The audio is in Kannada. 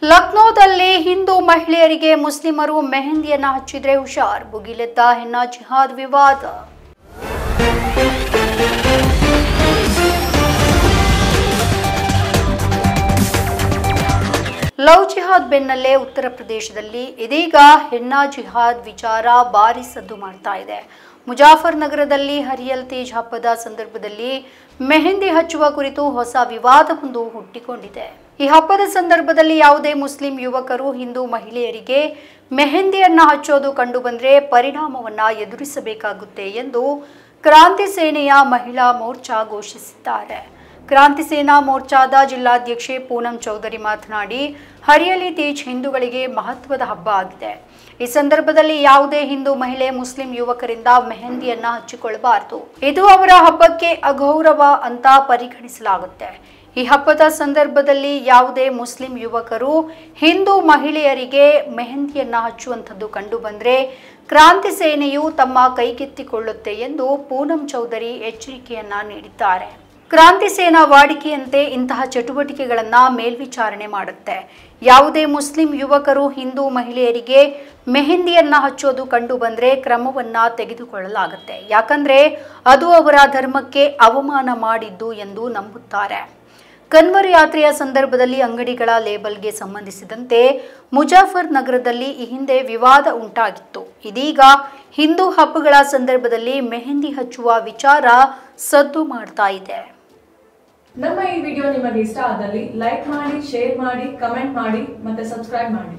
ಲಕ್ನೋದಲ್ಲಿ ಹಿಂದೂ ಮಹಿಳೆಯರಿಗೆ ಮುಸ್ಲಿಮರು ಮೆಹಂದಿಯನ್ನು ಹಚ್ಚಿದ್ರೆ ಹುಷಾರ್, ಭುಗಿಲೆದ್ದ ಹೆನ್ನಾ ಜಿಹಾದ್ ವಿವಾದ. ಲವ್ ಜಿಹಾದ್ ಬೆನ್ನಲ್ಲೇ ಉತ್ತರ ಪ್ರದೇಶದಲ್ಲಿ ಇದೀಗ ಹೆನ್ನಾ ಜಿಹಾದ್ ವಿಚಾರ ಭಾರಿ ಸದ್ದು ಮಾಡ್ತಾ ಇದೆ. ಮುಜಾಫರ್ ನಗರದಲ್ಲಿ ಹರಿಯಲ್ ತೇಜ್ ಹಬ್ಬದ ಸಂದರ್ಭದಲ್ಲಿ ಮೆಹಂದಿ ಹಚ್ಚುವ ಕುರಿತು ಹೊಸ ವಿವಾದವೊಂದು ಹುಟ್ಟಿಕೊಂಡಿದೆ. ಈ ಹಬ್ಬದ ಸಂದರ್ಭದಲ್ಲಿ ಯಾವುದೇ ಮುಸ್ಲಿಂ ಯುವಕರು ಹಿಂದೂ ಮಹಿಳೆಯರಿಗೆ ಮೆಹಂದಿಯನ್ನ ಹಚ್ಚೋದು ಕಂಡು ಬಂದ್ರೆ ಪರಿಣಾಮವನ್ನ ಎದುರಿಸಬೇಕಾಗುತ್ತೆ ಎಂದು ಕ್ರಾಂತಿ ಸೇನೆಯ ಮಹಿಳಾ ಮೋರ್ಚಾ ಘೋಷಿಸಿದ್ದಾರೆ. ಕ್ರಾಂತಿ ಸೇನಾ ಮೋರ್ಚಾದ ಜಿಲ್ಲಾಧ್ಯಕ್ಷೆ ಪೂನಂ ಚೌಧರಿ ಮಾತನಾಡಿ, ಹರಿಯಲಿ ತೇಜ್ ಹಿಂದೂಗಳಿಗೆ ಮಹತ್ವದ ಹಬ್ಬ ಆಗಿದೆ. ಈ ಸಂದರ್ಭದಲ್ಲಿ ಯಾವುದೇ ಹಿಂದೂ ಮಹಿಳೆ ಮುಸ್ಲಿಂ ಯುವಕರಿಂದ ಮೆಹಂದಿಯನ್ನ ಹಚ್ಚಿಕೊಳ್ಳಬಾರದು. ಇದು ಅವರ ಹಬ್ಬಕ್ಕೆ ಅಗೌರವ ಅಂತ ಪರಿಗಣಿಸಲಾಗುತ್ತೆ. ಈ ಹಬ್ಬದ ಸಂದರ್ಭದಲ್ಲಿ ಯಾವುದೇ ಮುಸ್ಲಿಂ ಯುವಕರು ಹಿಂದೂ ಮಹಿಳೆಯರಿಗೆ ಮೆಹಂದಿಯನ್ನ ಹಚ್ಚುವಂಥದ್ದು ಕಂಡು ಬಂದ್ರೆ ಕ್ರಾಂತಿ ಸೇನೆಯು ತಮ್ಮ ಕೈಗೆತ್ತಿಕೊಳ್ಳುತ್ತೆ ಎಂದು ಪೂನಂ ಚೌಧರಿ ಎಚ್ಚರಿಕೆಯನ್ನ ನೀಡಿದ್ದಾರೆ. ಕ್ರಾಂತಿ ಸೇನಾ ವಾಡಿಕೆಯಂತೆ ಇಂತಹ ಚಟುವಟಿಕೆಗಳನ್ನು ಮೇಲ್ವಿಚಾರಣೆ ಮಾಡುತ್ತೆ. ಯಾವುದೇ ಮುಸ್ಲಿಂ ಯುವಕರು ಹಿಂದೂ ಮಹಿಳೆಯರಿಗೆ ಮೆಹಂದಿಯನ್ನ ಹಚ್ಚೋದು ಕಂಡು ಬಂದ್ರೆ ಕ್ರಮವನ್ನ ತೆಗೆದುಕೊಳ್ಳಲಾಗುತ್ತೆ. ಯಾಕಂದ್ರೆ ಅದು ಅವರ ಧರ್ಮಕ್ಕೆ ಅವಮಾನ ಮಾಡಿದ್ದು ಎಂದು ನಂಬುತ್ತಾರೆ. ಕನ್ವರ್ ಯಾತ್ರೆಯ ಸಂದರ್ಭದಲ್ಲಿ ಅಂಗಡಿಗಳ ಲೇಬಲ್ಗೆ ಸಂಬಂಧಿಸಿದಂತೆ ಮುಜಾಫರ್ ನಗರದಲ್ಲಿ ಈ ಹಿಂದೆ ವಿವಾದ ಉಂಟಾಗಿತ್ತು. ಇದೀಗ ಹಿಂದೂ ಹಬ್ಬಗಳ ಸಂದರ್ಭದಲ್ಲಿ ಮೆಹಂದಿ ಹಚ್ಚುವ ವಿಚಾರ ಸದ್ದು ಮಾಡ್ತಾ ಇದೆ. ನಮ್ಮ ಈ ವಿಡಿಯೋ ನಿಮಗೆ ಇಷ್ಟ ಆದಲ್ಲಿ ಲೈಕ್ ಮಾಡಿ, ಶೇರ್ ಮಾಡಿ, ಕಮೆಂಟ್ ಮಾಡಿ ಮತ್ತೆ ಸಬ್ಸ್ಕ್ರೈಬ್ ಮಾಡಿ.